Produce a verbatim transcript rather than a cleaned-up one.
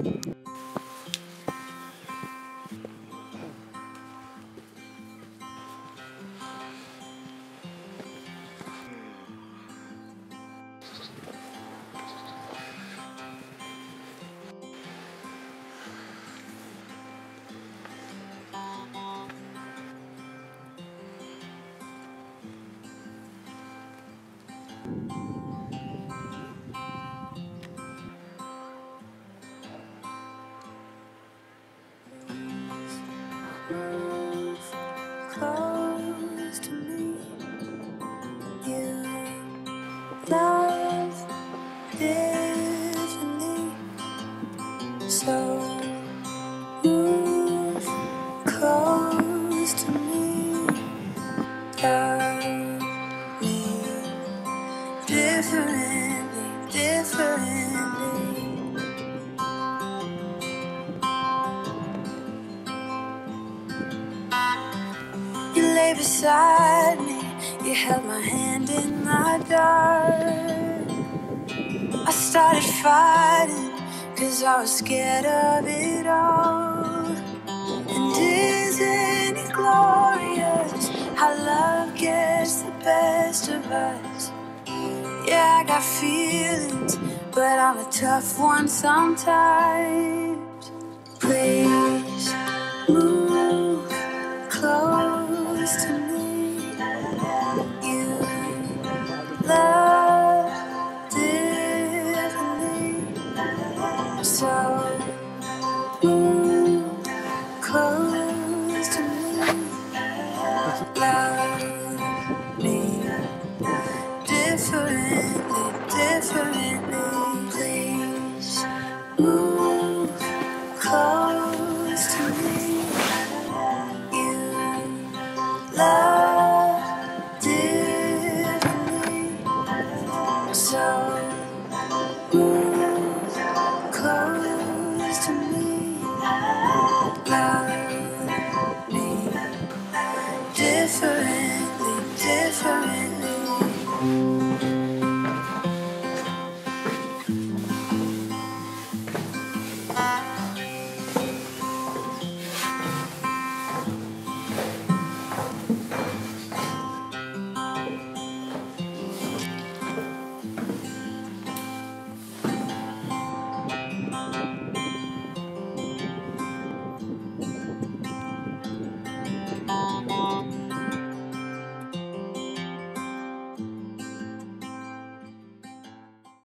Move close to me. You love differently, so move close to me. Love me differently, differently. You lay beside me, you held my hand in the dark. I started fighting, cause I was scared of it all. And isn't it glorious how love gets the best of us? Yeah, I got feelings, but I'm a tough one sometimes. Please